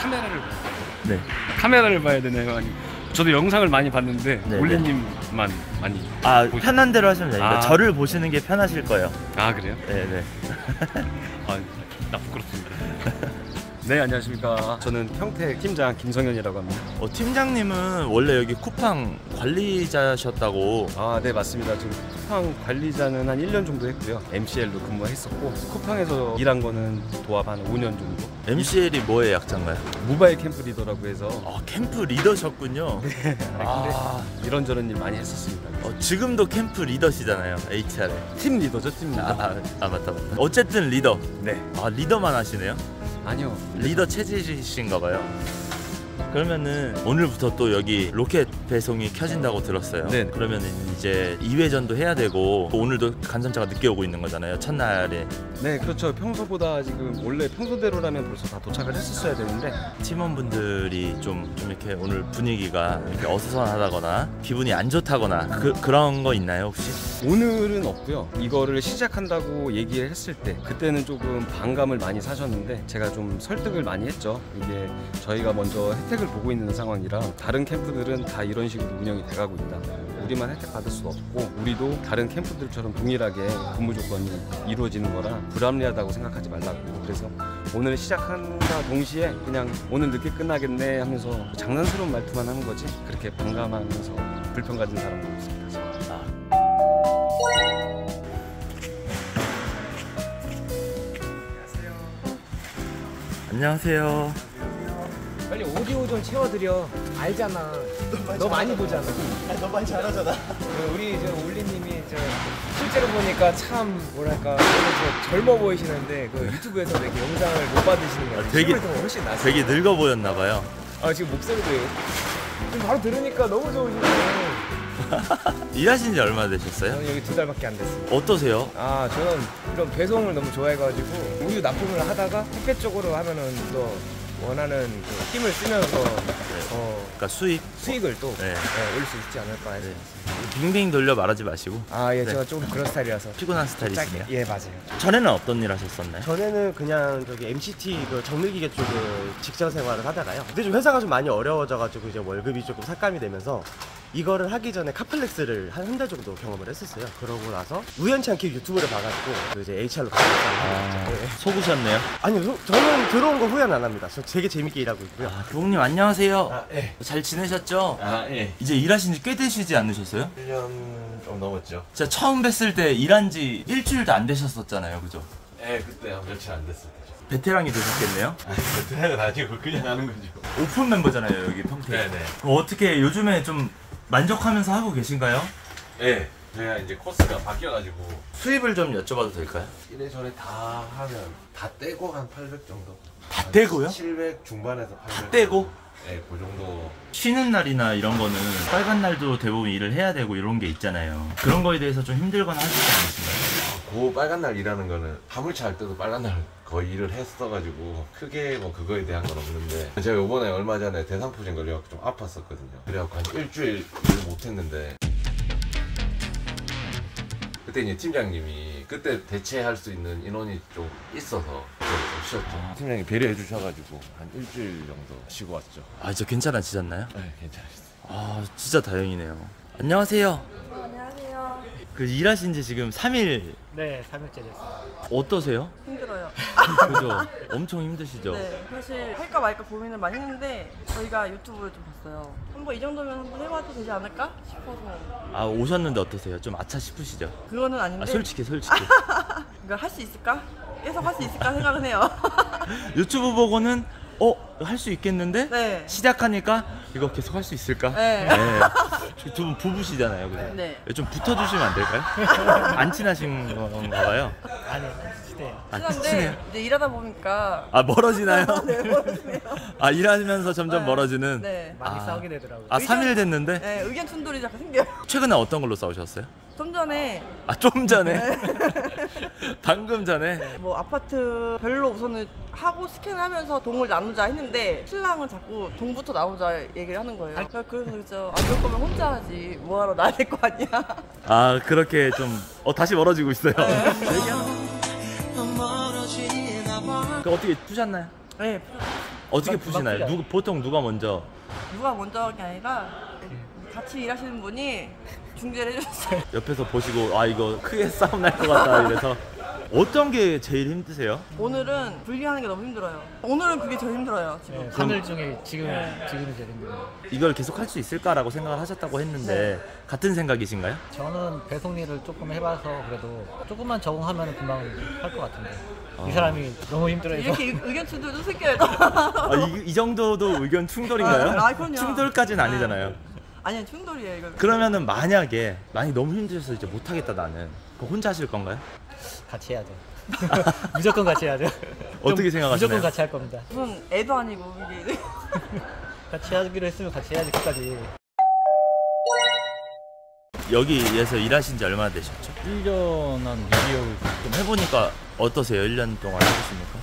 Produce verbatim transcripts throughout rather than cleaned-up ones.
카메라를 네. 카메라를 봐야 되나요? 아니 저도 영상을 많이 봤는데 네, 올리님만 많이 아 보시... 편한 대로 하시면 됩니다. 아. 저를 보시는 게 편하실 거예요. 아 그래요? 네네. 아, 나 부끄럽습니다. 네 안녕하십니까. 저는 평택 팀장 김성현이라고 합니다. 어, 팀장님은 원래 여기 쿠팡 관리자셨다고. 아 네 맞습니다. 지금 쿠팡 관리자는 한 일 년 정도 했고요. 엠씨엘로 근무했었고 쿠팡에서 일한 거는 도합 한 오 년 정도. 엠씨엘이 뭐의 약자인가요? 모바일 캠프 리더라고 해서 아 캠프 리더셨군요. 네. 아, 이런저런 일 많이 했었습니다. 어, 지금도 캠프 리더시잖아요. 에이치알에. 팀 리더죠 팀 리더. 아, 아, 아 맞다 맞다. 어쨌든 리더. 네. 아 리더만 하시네요. 아니요. 리더 체질이신가 봐요. 그러면은 오늘부터 또 여기 로켓 배송이 켜진다고 들었어요. 네. 그러면은 이제 이 회전도 해야 되고 또 오늘도 간선차가 늦게 오고 있는 거잖아요. 첫날에. 네 그렇죠. 평소보다 지금 원래 평소대로라면 벌써 다 도착을 했었어야 되는데 팀원분들이 좀, 좀 이렇게 오늘 분위기가 이렇게 어수선하다거나 기분이 안 좋다거나 그, 그런 거 있나요 혹시? 오늘은 없고요. 이거를 시작한다고 얘기를 했을 때 그때는 조금 반감을 많이 사셨는데 제가 좀 설득을 많이 했죠. 이게 저희가 먼저 혜택을 보고 있는 상황이라 다른 캠프들은 다 이런 식으로 운영이 돼가고 있다. 우리만 혜택 받을 수도 없고 우리도 다른 캠프들처럼 동일하게 근무 조건이 이루어지는 거라 불합리하다고 생각하지 말라고. 그래서 오늘 시작한다 동시에 그냥 오늘 늦게 끝나겠네 하면서 장난스러운 말투만 하는 거지 그렇게 반감하면서 불편 가진 사람도 없습니다. 아. 안녕하세요. 빨리 오디오 좀 채워드려. 알잖아. 너, 너 많이 보잖아. 아, 너 많이 잘하잖아. 우리 저 올리님이 저 실제로 보니까 참 뭐랄까 저 젊어 보이시는데 그 유튜브에서 이렇게 영상을 못 받으시는 게 아, 되게- 훨씬 낫어요. 되게 늙어 보였나 봐요. 아 지금 목소리도 지금 바로 들으니까 너무 좋으시네요. 일하신 지 얼마나 되셨어요? 저는 여기 두 달밖에 안 됐습니다. 어떠세요? 아 저는 이런 배송을 너무 좋아해가지고 우유 납품을 하다가 택배 쪽으로 하면은 또 원하는 그 힘을 쓰면서 어, 그러니까 수익? 수익을 또 네. 네, 올릴 수 있지 않을까 해서. 네. 빙빙 돌려 말하지 마시고 아 예 네. 제가 조금 그런 스타일이라서 피곤한 짧게. 스타일이시네요. 예 맞아요. 전에는 어떤 일 하셨었나요? 전에는 그냥 저기 엠씨티 그 정밀기계 쪽에 직장 생활을 하다가요. 근데 좀 회사가 좀 많이 어려워져가지고 이제 월급이 조금 삭감이 되면서 이거를 하기 전에 카플렉스를 한 한 달 정도 경험을 했었어요. 그러고 나서 우연치 않게 유튜브를 봐가지고 그 이제 에이치알로 아, 갔어요. 속으셨네요. 아니요, 소- 저는 들어온 거 후회는 안 합니다. 저 되게 재밌게 일하고 있고요. 아, 교국님 안녕하세요. 아, 예. 잘 지내셨죠? 아, 예. 이제 일하신 지 꽤 되시지 않으셨어요? 일 년 좀 넘었죠. 제가 처음 뵀을 때 일한 지 일주일도 안 되셨었잖아요. 그죠? 예, 그때 한 며칠 안 됐을 때죠. 베테랑이 되셨겠네요? 그때는 아니고 그냥 하는 거죠. 오픈 멤버잖아요. 여기 평택. 네네. 그럼 어떻게 요즘에 좀 만족하면서 하고 계신가요? 예. 제가 이제 코스가 바뀌어가지고 수입을 좀 여쭤봐도 될까요? 이래저래 다 하면 다 떼고 한 팔백 정도. 다 떼고요? 칠백 중반에서 팔백. 다 떼고? 예, 그 정도. 쉬는 날이나 이런 거는 빨간 날도 대부분 일을 해야 되고 이런 게 있잖아요. 그런 거에 대해서 좀 힘들거나 하시지 않으신가요? 그 빨간 날 일하는 거는 화물차 할 때도 빨간 날 거의 일을 했어가지고 크게 뭐 그거에 대한 건 없는데 제가 요번에 얼마 전에 대상포진 걸려갖고 좀 아팠었거든요. 그래갖고 한 일주일 일을 못했는데 그때 이제 팀장님이 그때 대체할 수 있는 인원이 좀 있어서 좀 쉬었죠. 아. 팀장님이 배려해 주셔가지고 한 일주일 정도 쉬고 왔죠. 아, 진짜 괜찮아지셨나요? 네, 괜찮았어요. 아, 진짜 다행이네요. 안녕하세요. 안녕하세요. 그 일하신 지 지금 삼 일 네 삼 일째 됐어요. 어떠세요? 힘들어요. 그죠? 엄청 힘드시죠? 네, 사실 할까 말까 고민을 많이 했는데 저희가 유튜브를 좀 봤어요. 한번 이 정도면 한번 해봐도 되지 않을까 싶어서. 아, 오셨는데 어떠세요? 좀 아차 싶으시죠? 그거는 아닌데 아, 솔직히 솔직히 이걸 할 수 있을까? 계속 할 수 있을까 생각은 해요. 유튜브 보고는 어? 할 수 있겠는데? 네. 시작하니까 이거 계속 할 수 있을까? 네. 두 분 부부시잖아요, 그죠? 네. 좀 붙어주시면 안 될까요? 안 친하신 건가 봐요? 아니 시대요. 아, 친한데 친해요? 이제 일하다 보니까 아, 멀어지나요? 네, 멀어지네요. 아, 일하면서 점점 네. 멀어지는? 네. 많이 아. 싸우게 되더라고요. 아, 삼 일 됐는데? 네, 의견 충돌이 자꾸 생겨요. 최근에 어떤 걸로 싸우셨어요? 좀 전에 아, 좀 전에? 방금 전에? 뭐 아파트 별로 우선은 하고 스캔하면서 동을 나누자 했는데 신랑은 자꾸 동부터 나누자 얘기를 하는 거예요. 그래서 그랬죠. 아, 그럴 거면 혼자 하지. 뭐하러 나야 될 거 아니야. 아, 그렇게 좀 어, 다시 멀어지고 있어요. 그 어떻게 푸셨나요? 네. 어떻게 금방 푸시나요? 풀려요. 누구 보통 누가 먼저? 누가 먼저 한 게 아니라 같이 일하시는 분이 중재를 해줬어요. 옆에서 보시고 아 이거 크게 싸움 날 것 같다 이래서 어떤 게 제일 힘드세요? 오늘은 분리하는 게 너무 힘들어요. 오늘은 그게 제일 힘들어요 지금. 네, 삼 일 중에 지금 지금이 제일 힘들어요. 이걸 계속 할 수 있을까라고 생각을 하셨다고 했는데 같은 생각이신가요? 저는 배송 일을 조금 해봐서 그래도 조금만 적응하면 금방 할 것 같은데 이 사람이 너무 힘들어해서 이렇게 의- 의견 충돌도 새끼야. 아, 이, 이 정도도 의견 충돌인가요? 아, 아, 그럼요. 충돌까지는 네. 아니잖아요. 아니야 충돌이에요 이거. 그러면은 만약에 많이 너무 힘드셔서 이제 못하겠다 나는 그거 혼자 하실 건가요? 같이 해야죠. 무조건 같이 해야죠. 어떻게 좀 생각하시나요? 무조건 같이 할 겁니다. 무슨 애도 아니고 이게. 같이 하기로 했으면 같이 해야지 끝까지. 여기에서 일하신 지 얼마나 되셨죠? 일 년 한 이 개월. 좀 해보니까 어떠세요? 일 년 동안 해보십니까?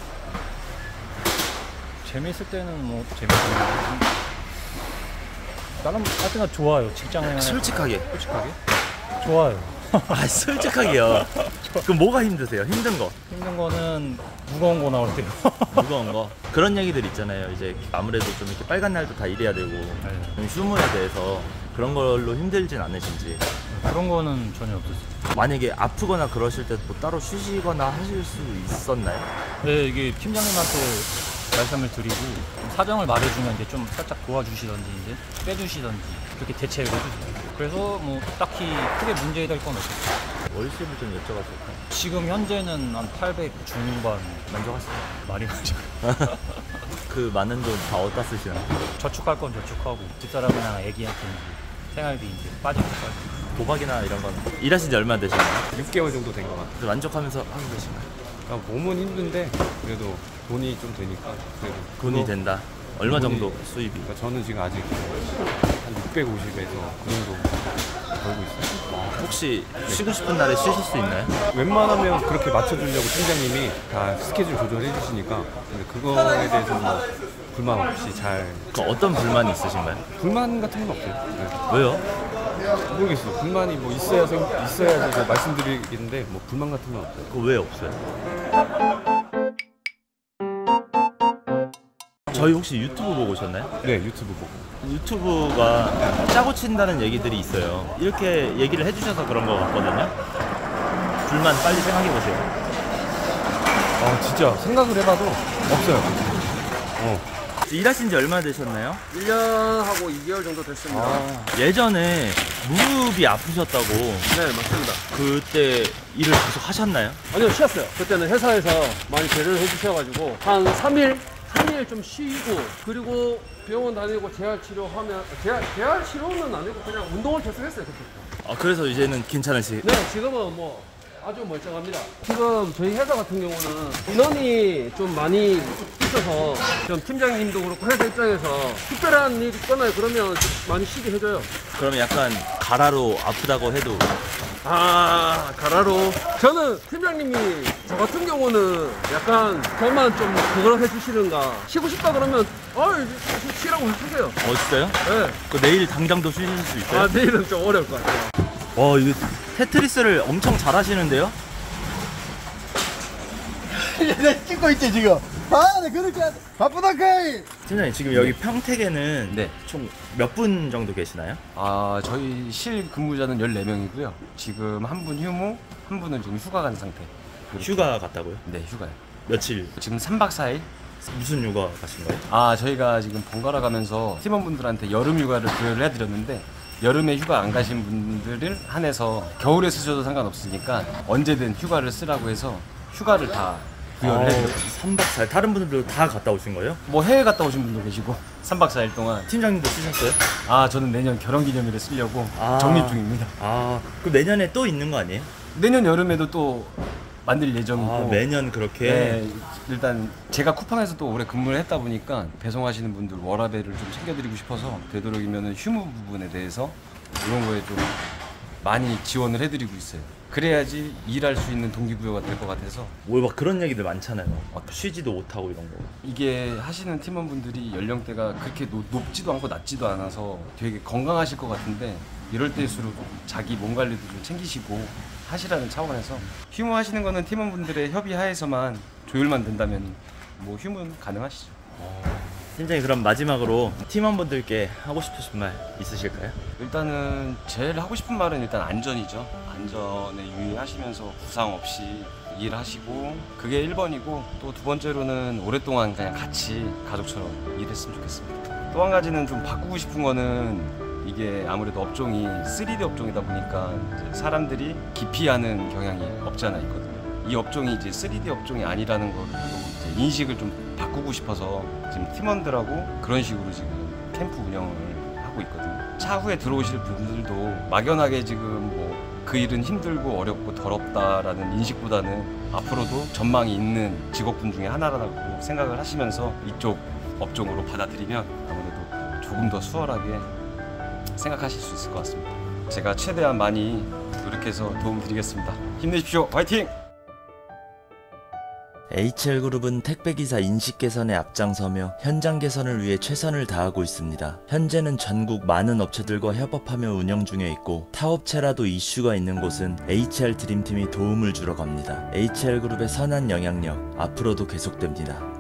재밌을 때는 뭐 재밌어요. 나름 하여튼 좋아요. 직장생활 솔직하게 솔직하게 좋아요. 아 솔직하게요. 그럼 뭐가 힘드세요? 힘든 거 힘든 거는 무거운 거 나올 때요. 무거운 거 그런 얘기들 있잖아요. 이제 아무래도 좀 이렇게 빨간 날도 다 일해야 되고 좀 휴무에 대해서 그런 걸로 힘들진 않으신지. 그런 거는 전혀 없었어요. 만약에 아프거나 그러실 때 뭐 따로 쉬시거나 하실 수 있었나요? 네, 이게 팀장님한테 말씀을 드리고 사정을 말해주면 이제 좀 살짝 도와주시던지 이제 빼주시던지 그렇게 대체를 해주세요. 그래서 뭐 딱히 크게 문제될 건 없어요. 월급을 좀 여쭤봤을까요? 지금 현재는 한 팔백 중반 만족하시나요? 많이 가죠. 그 많은 돈 다 어디다 쓰시나요? 저축할 건 저축하고 집사람이나 애기한테 생활비 이제 빠지고 빠지고. 도박이나 이런 건 일하신 지 얼마나 되셨나요? 육 개월 정도 된 것 같아요. 그래서 만족하면서 하고 계신가요? 아, 몸은 힘든데 그래도 돈이 좀 되니까 그래도 돈이 그거- 된다. 얼마 돈이- 정도 수입이? 그러니까 저는 지금 아직 한 육백오십에서 그 정도 벌고 있어요. 혹시 쉬고 싶은 날에 쉬실 수 있나요? 웬만하면 그렇게 맞춰주려고 팀장님이 다 스케줄 조절해 주시니까 근데 그거에 대해서 뭐 불만 없이 잘 그 어떤 불만이 있으신가요? 불만 같은 건 없어요. 왜요? 네. 모르겠어. 불만이 뭐 있어야 생- 있어야지 제가 말씀드리겠는데 뭐 불만 같은 건 없어요. 그거 왜 없어요? 저희 혹시 유튜브 보고 오셨나요? 네, 유튜브 보고. 유튜브가 짜고 친다는 얘기들이 있어요. 이렇게 얘기를 해주셔서 그런 것 같거든요. 불만 빨리 생각해 보세요. 아 진짜 생각을 해봐도 없어요. 어. 일하신 지 얼마나 되셨나요? 일 년하고 이 개월 정도 됐습니다. 아, 예전에 무릎이 아프셨다고. 네, 맞습니다. 그때 일을 계속 하셨나요? 아니요, 쉬었어요. 그때는 회사에서 많이 배려를 해주셔가지고 한 삼 일, 삼 일 좀 쉬고 그리고 병원 다니고 재활 치료하면 재활, 재활 치료는 아니고 그냥 운동을 계속 했어요. 그때. 아, 그래서 이제는 괜찮으시. 네, 지금은 뭐 아주 멀쩡합니다. 지금 저희 회사 같은 경우는 인원이 좀 많이 있어서 좀 팀장님도 그렇고 회사 입장에서 특별한 일이 있거나 그러면 많이 쉬게 해줘요. 그러면 약간 가라로 아프다고 해도 아, 가라로. 저는 팀장님이 저 같은 경우는 약간 저만 좀 그걸 해주시는가. 쉬고 싶다 그러면, 어, 쉬라고 해주세요. 어 진짜요? 네. 그 내일 당장도 쉬실 수 있어요? 아, 내일은 좀 어려울 것 같아요. 와 이거 테트리스를 엄청 잘 하시는데요? 내가 찍고 있지 지금. 아, 네 그렇게 바쁘다 카이. 팀장님 지금 여기 평택에는 네. 총 몇 분 정도 계시나요? 아 저희 실 근무자는 열네 명이고요. 지금 한 분 휴무, 한 분은 지금 휴가 간 상태. 그렇게. 휴가 갔다고요? 네, 휴가요. 며칠? 지금 삼 박 사 일. 무슨 휴가 가신 거예요? 아 저희가 지금 번갈아 가면서 팀원분들한테 여름 휴가를 부여를 해드렸는데 여름에 휴가 안 가신 분들을 한해서 겨울에 쓰셔도 상관없으니까 언제든 휴가를 쓰라고 해서 휴가를 다 부여를 해드렸어요. 삼 박 사 일 다른 분들도 다 갔다 오신 거예요? 뭐 해외 갔다 오신 분도 계시고 삼 박 사 일 동안. 팀장님도 쓰셨어요? 아 저는 내년 결혼기념일에 쓰려고 아. 적립 중입니다. 아 그럼 내년에 또 있는 거 아니에요? 내년 여름에도 또 만들 예정이고. 아 매년 그렇게? 네, 일단 제가 쿠팡에서 또 오래 근무를 했다 보니까 배송하시는 분들 워라밸을 좀 챙겨드리고 싶어서 되도록이면 휴무 부분에 대해서 이런 거에 좀 많이 지원을 해드리고 있어요. 그래야지 일할 수 있는 동기부여가 될 것 같아서. 뭐 막 그런 얘기들 많잖아요. 쉬지도 못하고 이런 거. 이게 하시는 팀원분들이 연령대가 그렇게 노, 높지도 않고 낮지도 않아서 되게 건강하실 것 같은데 이럴 때일수록 자기 몸 관리도 좀 챙기시고 하시라는 차원에서 휴무 하시는 거는 팀원분들의 협의 하에서만 조율만 된다면 뭐 휴무는 가능하시죠. 팀장님, 그럼 마지막으로 팀원분들께 하고 싶으신 말 있으실까요? 일단은 제일 하고 싶은 말은 일단 안전이죠. 안전에 유의하시면서 부상 없이 일하시고, 그게 일 번이고, 또 두 번째로는 오랫동안 그냥 같이 가족처럼 일했으면 좋겠습니다. 또 한 가지는 좀 바꾸고 싶은 거는, 이게 아무래도 업종이 쓰리디 업종이다 보니까 이제 사람들이 기피하는 경향이 없지 않아 있거든요. 이 업종이 이제 쓰리디 업종이 아니라는 걸 이제 인식을 좀 바꾸고 싶어서 지금 팀원들하고 그런 식으로 지금 캠프 운영을 하고 있거든요. 차후에 들어오실 분들도 막연하게 지금 뭐 그 일은 힘들고 어렵고 더럽다라는 인식보다는 앞으로도 전망이 있는 직업군 중에 하나라고 생각을 하시면서 이쪽 업종으로 받아들이면 아무래도 조금 더 수월하게 생각하실 수 있을 것 같습니다. 제가 최대한 많이 노력해서 도움 드리겠습니다. 힘내십시오. 화이팅! 에이치엘그룹은 택배기사 인식 개선에 앞장서며 현장 개선을 위해 최선을 다하고 있습니다. 현재는 전국 많은 업체들과 협업하며 운영 중에 있고, 타업체라도 이슈가 있는 곳은 에이치엘 드림팀이 도움을 주러 갑니다. 에이치엘그룹의 선한 영향력 앞으로도 계속됩니다.